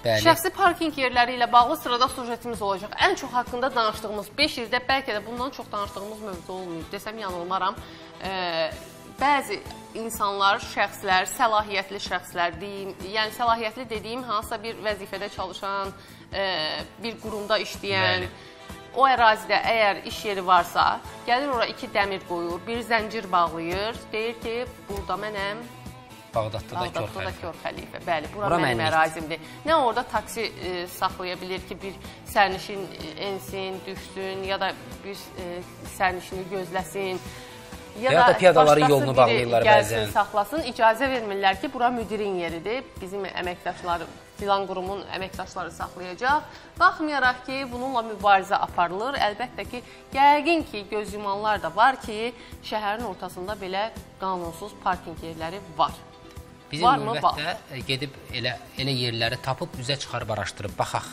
Şəxsi parking yerləri ilə bağlı sırada sujetimiz olacaq. Ən çox haqqında danışdığımız 5 ildə bəlkə də bundan çox danışdığımız mövzu olmayıb desəm yanılmaram. Bəzi insanlar, şəxslər, səlahiyyətli şəxslər deyim, yəni səlahiyyətli dediyim hansısa bir vəzifədə çalışan, bir qurumda işləyən, o ərazidə əgər iş yeri varsa, gəlir ora 2 dəmir qoyur, bir zəncir bağlayır, deyir ki, burada mənəm. Bağdadda da Kör xəlifə. Bəli, bura mənim ərazimdir. Nə orada taksi saxlaya bilir ki, bir sərnişin ensin, düşsün, ya da bir sərnişini gözləsin. Ya da piyadaların yolunu bağlayırlar bəzən. Gəlsin, saxlasın, icazə vermirlər ki, bura müdirin yeridir. Bizim əməkdaşları, filan qurumun əməkdaşları saxlayacaq. Baxmayaraq ki, bununla mübarizə aparılır. Əlbəttə ki, yəqin ki, göz yumanlar da var ki, şəhərin ortasında belə qanunsuz parking yerləri var. Bizim növbətdə gedib elə yerləri tapıb üzə çıxarıb araşdırıb baxaq.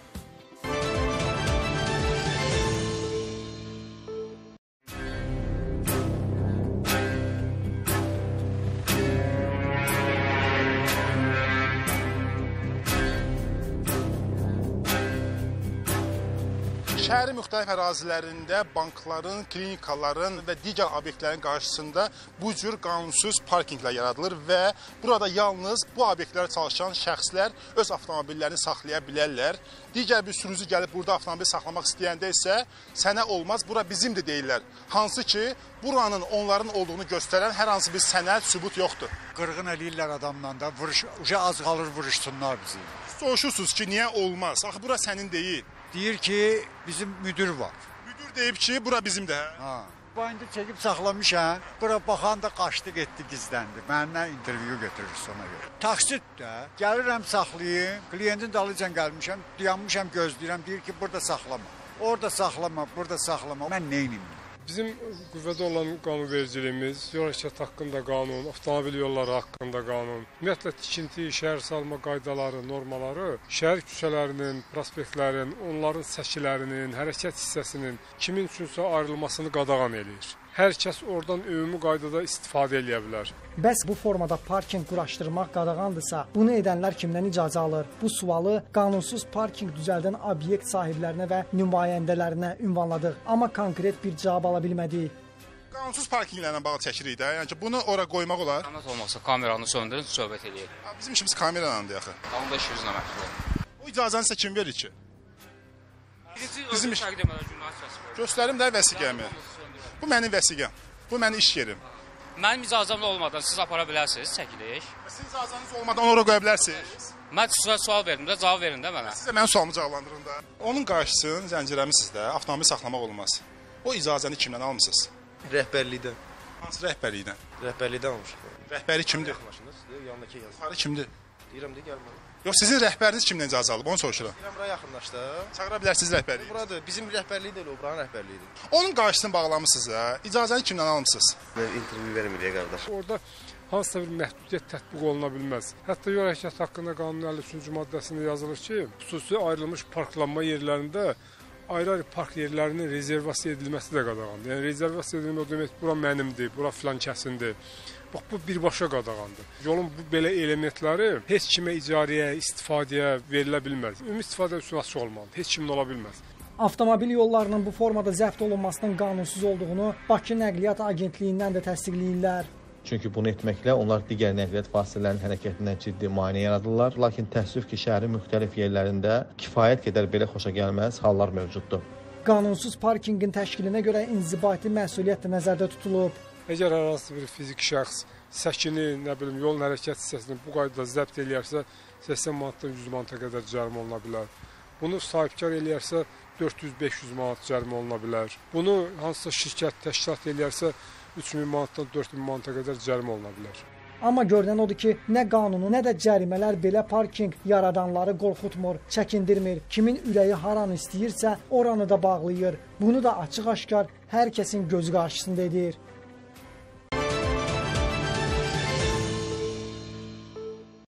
Şəhərin müxtəlif ərazilərində bankların, klinikaların və digər obyektlərin qarşısında bu cür qanunsuz parkinqlər yaradılır və burada yalnız bu obyektlərdə çalışan şəxslər öz avtomobillərini saxlaya bilərlər. Digər bir sürücü gəlib burada avtomobil saxlamaq istəyəndə isə sənə olmaz, bura bizimdir deyirlər. Hansı ki, buranın onların olduğunu göstərən hər hansı bir sənəd, sübut yoxdur. Qırğın eləyirlər adamdan da, az qalır vuruşsunlar bizi. Soruşursunuz ki, niyə olmaz? Axı, bura sənin deyil. Deyir ki, bizim müdür var. Müdür deyib ki, bura bizimdir. Bayında çəkib saxlamışam. Bura baxan da qaçdı, getdi, gizləndi. Məndən intervyu götürür ona görə. Taksit də gəlirəm saxlayayım. Kliyentin dalıcan gəlmişəm, dayanmışam, gözləyirəm. Deyir ki, burada saxlama. Orada saxlama, burada saxlama. Mən neyniyim? Bizim qüvvədə olan qanunvericiliyimiz, yol hərəkəti haqqında qanun, avtomobil yolları haqqında qanun, ümumiyyətlə tikinti, şəhər salma qaydaları, normaları, şəhər küçələrinin, prospektlərin, onların səkilərinin, hərəkət hissəsinin kimin üçünsə ayrılmasını qadağan eləyir. Hər kəs oradan ümumi qaydada istifadə edə bilər. Bəs bu formada parking quraşdırmaq qadağandırsa, bunu edənlər kimdən icazə alır? Bu sualı qanunsuz parking düzəldən obyekt sahiblərinə və nümayəndələrinə ünvanladıq, amma konkret bir cavab ala bilmədik. Qanunsuz parkinglərlə bağlı çəkirik də, yəni ki, bunu ora qoymaq olar. Zəhmət olmasa kameranı söndürün, söhbət eləyək. Bizim işimiz kameralandır axı. Onda işinizlə məşğul olun. O icazəni sizə kim verir ki? Bizim iş göstərim də vəsiqəmi. Bu mənim vəsiqəm. Bu mənim iş yerim. Mənim icazəmlə olmadan siz apara bilərsiniz, çəkiliş. Sizin icazəniniz olmadan ora qoya bilərsiniz. Mən sizə sual verdim də, cavab verin də mənə. Sizə mənim sualımı cavablandırın da. Onun qarşısını zəncirləmisiniz də, avtomobil saxlamaq olmaz. O icazəni kimdən almısınız? Rəhbərlikdən. Hansı rəhbərlikdən? Rəhbərlikdən almışıq. Rəhbəri kimdir? Yanındakı yazı. Yuxarı kimdir? Deyirəm də gəlmə. Yox, sizin rəhbəriniz kimdən icazə alıb? Onu soruşuram. Deyirəm, bura yaxınlaşdı. Çağıra bilərsiniz rəhbərliyi. Buradır. Bizim rəhbərliyi deyil, o buranın rəhbərliyidir. Onun qarşısını bağlamısınız da. İcazəni kimdən almısınız? Mən intervyu vermirik qardaş. Orada hansısa bir məhdudiyyət tətbiq oluna bilməz. Hətta yol hərəkəti haqqında qanunun 53-cü maddəsində yazılır ki, xüsusi ayrılmış parklanma yerlərində ayrı-ayrı park yerlərinin rezervasiya edilməsi də qadağandır. Yəni rezervasiya edilmək o demək, bura mənimdir, bura filan kəsindir. Bax, bu birbaşa qadağandır. Yolun bu belə elementləri heç kimə icarəyə, istifadəyə verilə bilməz. Ümumi istifadə üçün açıq olmalıdır. Heç kimin ola bilməz. Avtomobil yollarının bu formada zəbt olunmasının qanunsuz olduğunu Bakı Nəqliyyat Agentliyindən də təsdiqləyirlər. Çünki bunu etməklə onlar digər nəqliyyat vasitələrinin hərəkətindən ciddi maneə yaradırlar. Lakin təəssüf ki, şəhərin müxtəlif yerlərində kifayət qədər belə xoşagəlməz hallar mövcuddur. Qanunsuz parkinqin təşkilinə görə inzibati məsuliyyət də nəzərdə tutulub. Əgər hər hansı bir fiziki şəxs səkini, yolun hərəkət hissəsini bu qaydada zəbt eləyərsə, 80 manatdan 100 manata qədər cərimə oluna bilər. Bunu sahibkar eləyərsə, 400-500 manat cərimə oluna bilər. Bunu hansısa şirkət təşkilat eləyərsə, 3000 manatdan 4000 manata qədər cərimə oluna bilər. Amma görünən odur ki, nə qanunu, nə də cərimələr belə parking yaradanları qorxutmur, çəkindirmir. Kimin ürəyi haranı istəyirsə, oranı da bağlayır. Bunu da açıq-aşkar hər kəsin gözü qarşısında edir.